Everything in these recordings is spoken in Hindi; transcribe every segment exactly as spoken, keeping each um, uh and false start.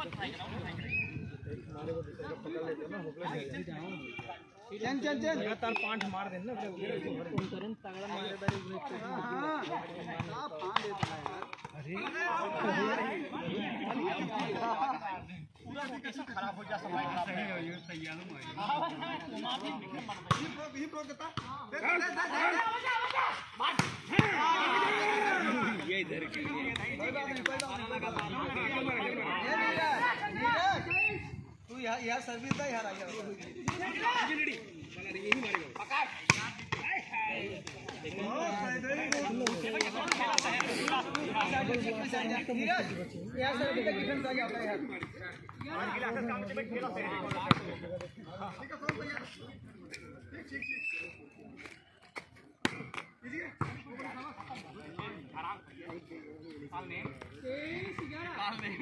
चल चल चल लगातार पांच मार देना तुरंत तगड़ा मारे बारी हां हां पांच देता है यार अरे पूरा कैसे खराब हो जा समय सही हो ये तैयार हो हां भी ही प्रो देता ये इधर के लिए तू यार यार सर्विस दा यार आ गया रेडी वाला यही मारेगा पकड़ यार सर का डिफेंस आ गया होता है यार यार गिलास काम से खेला से ठीक है कौन तैयार ठीक ठीक ठीक इधर आराम साल में तेईस ग्यारह साल में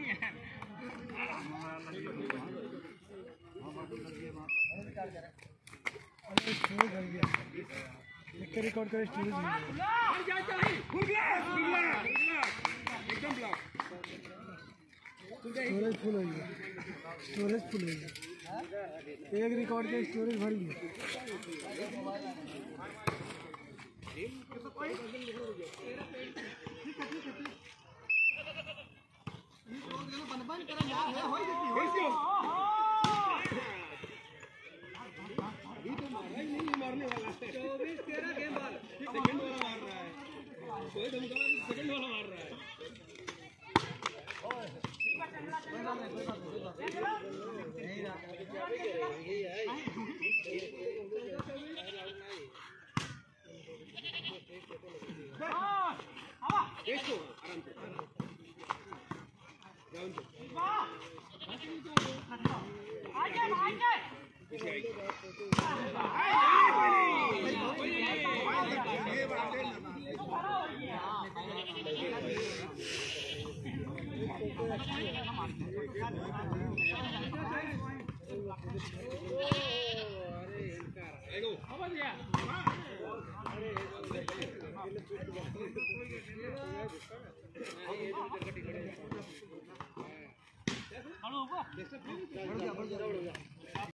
अरे स्टोरेज बन गया एक रिकॉर्ड करे स्टोरेज बन गया जा चाहिए फुल ग्लास फुल ग्लास एकदम ब्लॉक स्टोरेज फुल हो गया स्टोरेज फुल हो गया एक रिकॉर्ड के स्टोरेज भर गया बंद करा यार है होई देती होई क्यों अभी तो मारा ही नहीं मारने वाला है चौबीस तेरह गेम बॉल सेकंड वाला मार रहा है कोई धमकाना सेकंड वाला मार रहा है नहीं ना यही है हां हां देखो आराम से राउंड आगे आगे पीछे आई हेलो